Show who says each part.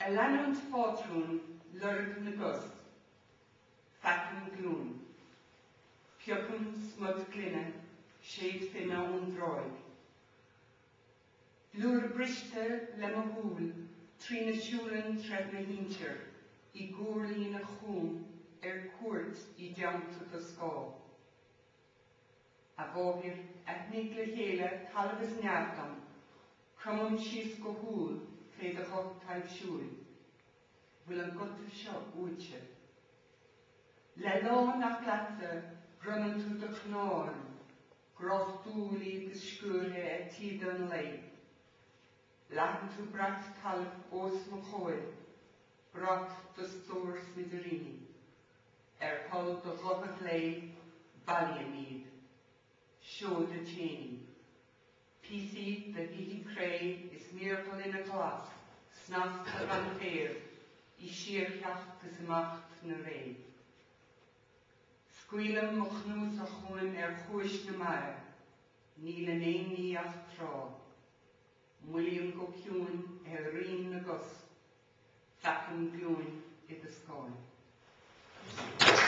Speaker 1: A lanúnt fátrún lurg na gust, facin glún. Piocum smud glynne, séad finna ón droig. Lúr briste le mo húl, trí na siúlan tref na hintir, I gúrlí na chún, cuairt I deanta go scá. A bógir ethnig le chéile talbas neadam, crumam síos go húl, féad a chod taib siúl. Bhfuil an gotah seo úte. Le lá nach leata, grunnan tú do chnáin, gros dúlaí gus scúrthe tíad an lei. Leatan tú brat talb os Mulcahy, brat do Stór Smidirín, col do ghlobach lei Bheidiúin, seo de chéine. PC de Bheidiúin cré is miracle in a glas, snas a van fér, I siarcheach gus amacht na ré. Scuilam mo chnús a chuin chuis na mara, níl an éon ní ach trá. Muilíon go ciún rion na gus, facin glún I the scáin.